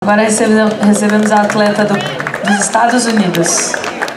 Agora recebemos a atleta dos Estados Unidos.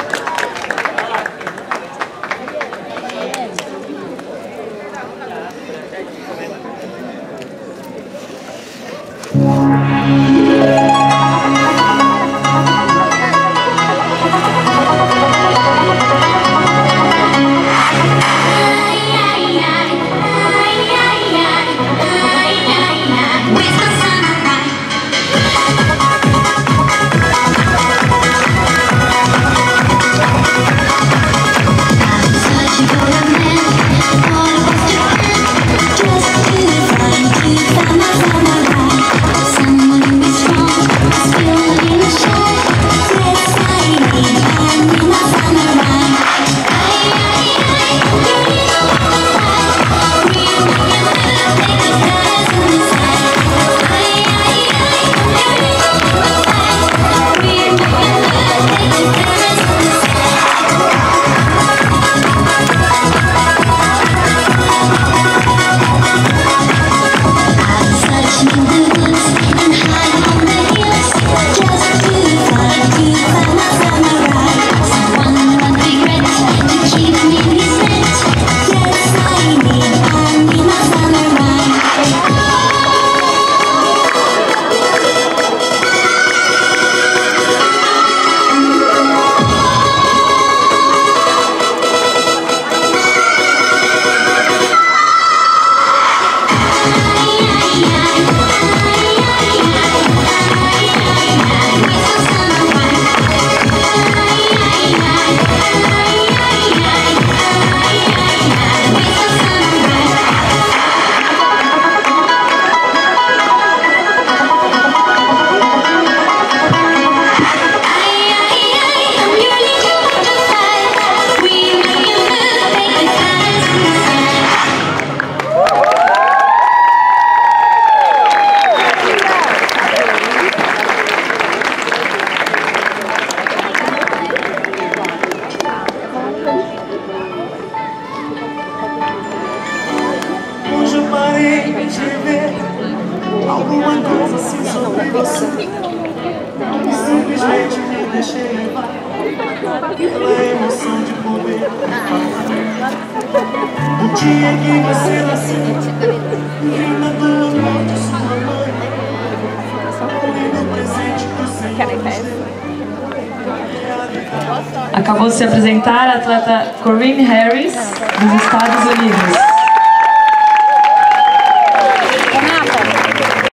Alguma coisa assim sobre você. Simplesmente me deixei levar pela emoção de poder. No dia que você nasceu, vim na tua morte, sua mãe. Lindo presente que você nos deu. Acabou de se apresentar a atleta Corinne dos Estados Unidos.